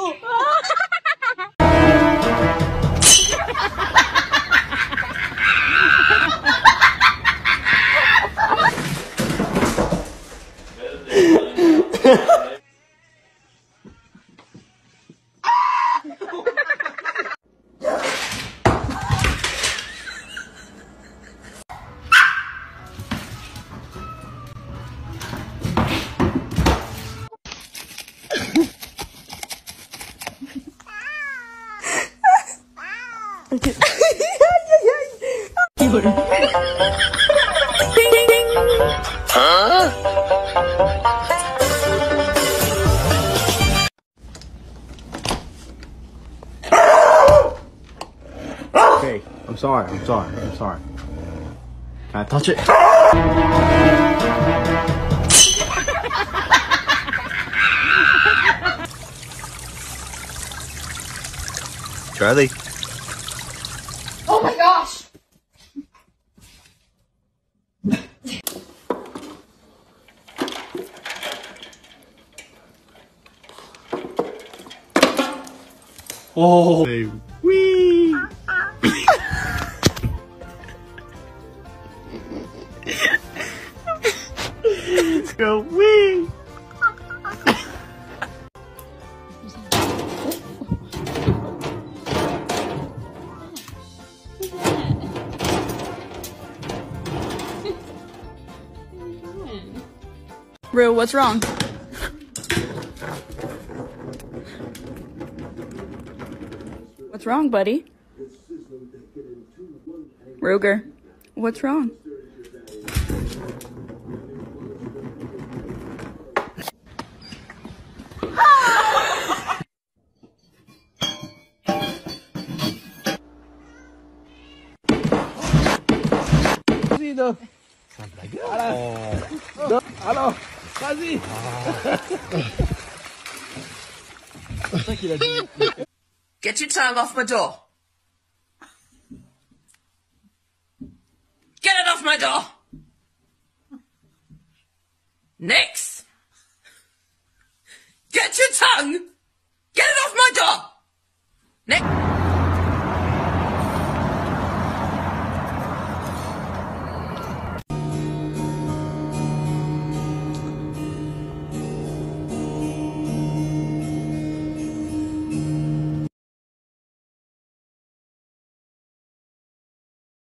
Okay, I'm sorry. Can I touch it? Charlie. Oh my gosh! Oh, wee! Let's go, wee! Rue, what's wrong? What's wrong, buddy? Ruger, what's wrong? Hello, Kazi. Get your tongue off my door. Get it off my door. Next. Get your tongue. Get it off my door. Next.